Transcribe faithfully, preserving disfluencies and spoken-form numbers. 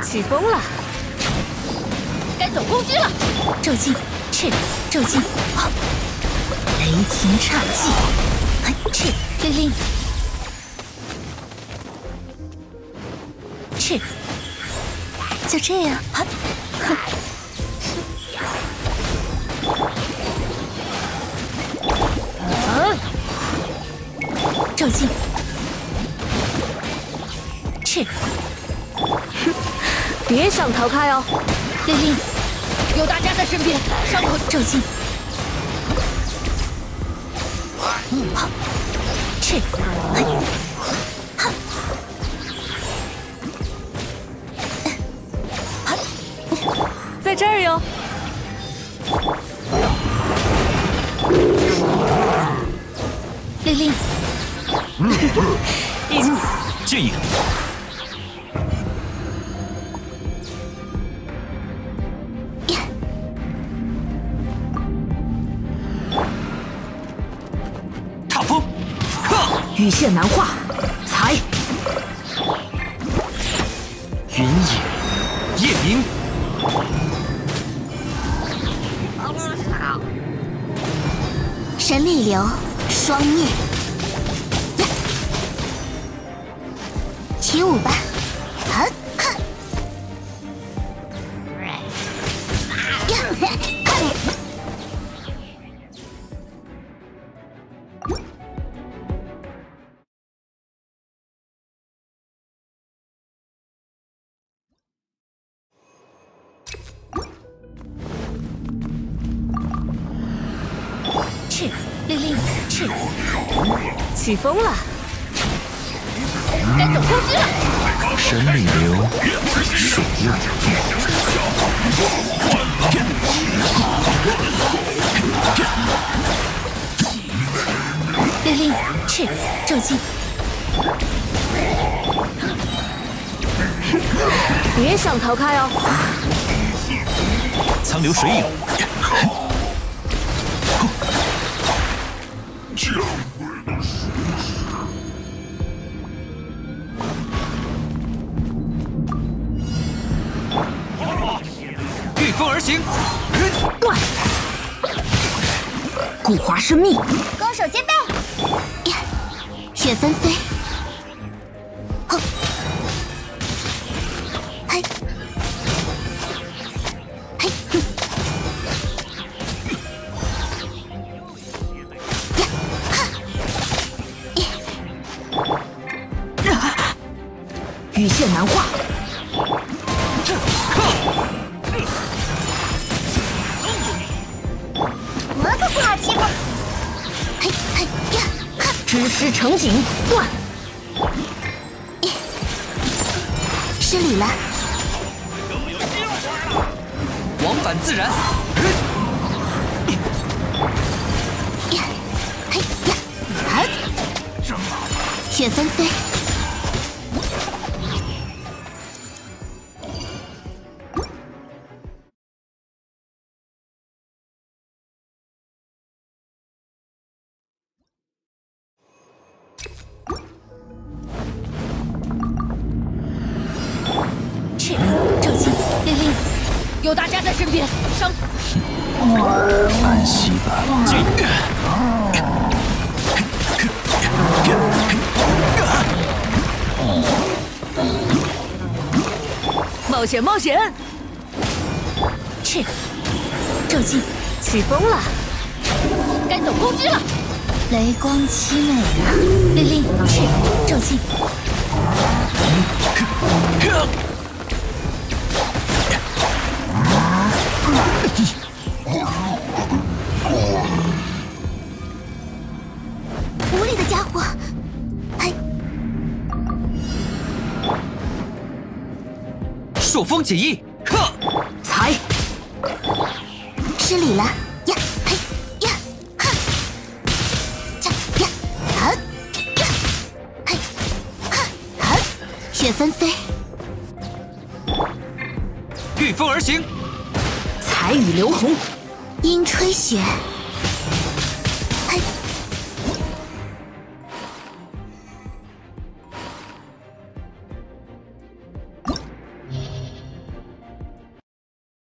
起风了， 该走攻击了。 骤击，赤，骤击，好，雷霆岔技，嘿，赤，令令，赤，就这样，哈，哼， 啊， 骤击，赤， 哼，别想逃开哦！ 令令， 有大家在身边，伤口骤击，好，赤，嘿，哈，哈， 在这儿哟。 令令， 一起建议。踏风， 羽线难画，踩。 云野，夜明。 神力流，双灭，呀，起舞吧，啊，哈，呀，哈。赤，令令，赤， 起风了， 该走攻击了。 神力流，水雾。 令令，赤，骤击， 别想逃开哦！ 苍流水影。御风而行， 断！固华生命， 攻守兼备，呀，雪纷飞，吼，嘿，嘿，哼，呀，哈， 啊！羽线难画， 我可不好欺负，嘿，嘿，呀，哈， 知师成景，断！ 失礼了， 往返自然。 呀，嘿呀，好，雪纷飞，赤，骤击，令令， 有大家在身边，伤安息吧。 冒险冒险， 赤，骤击， 起风了， 该走攻击了。 雷光凄美啊！令令，赤，骤击，无力的家伙，嘿， 朔风解翼，呵， 踩！ 失礼了，呀，嘿，呀，哈，恰，呀，好，呀，嘿，哈，好，雪纷飞， 御风而行， 彩雨流红， 阴吹雪，